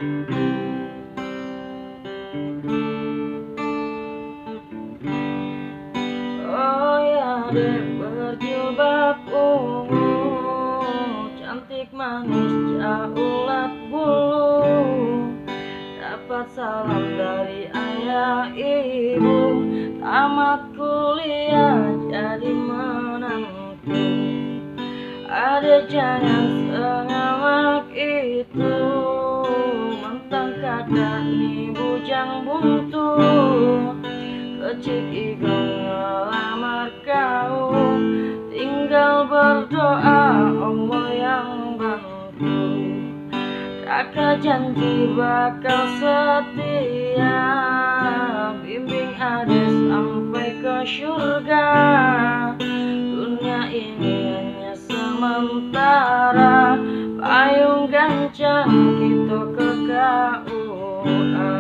Oh ya dek berjilbab ungu, cantik manis jaulat bulu, dapat salam dari ayah ibu, tamat kuliah jadi menantu. Ada jangan sengamak itu, mentang kada ni bujang buntu, kecik igong ngelamar kau, tinggal berdoa Allah yang bantu. Kakak janji bakal setia, bimbing adek sampai ke surga. Dunia ini hanya sementara, payung gancang kita ke KUA.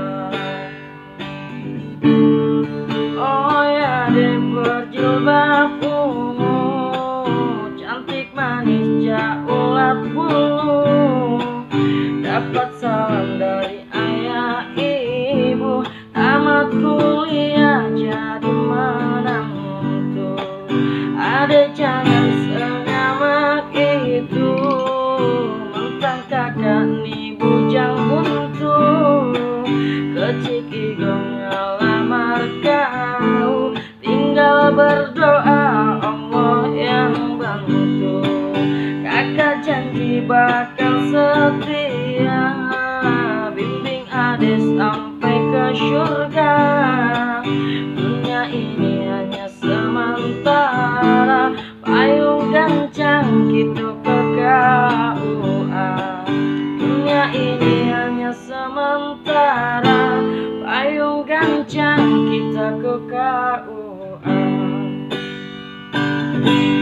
Oh ya dek berjilbab ungu, cantik manis jaulat bulu, dapat salam dari ayah ibu, tamat kuliah jadi menantu. Ada jangan sengamak itu, mentang kakak ni bujang buntu, kecik igong ngelamar kau, tinggal berdoa Allah yang bantu. Kakak janji bakal setia, bimbing adek sampai ke surga. Dunia ini hanya sementara, payung gancang kita ke KUA. Dunia ini hanya sementara, payung gancang kita ke KUA.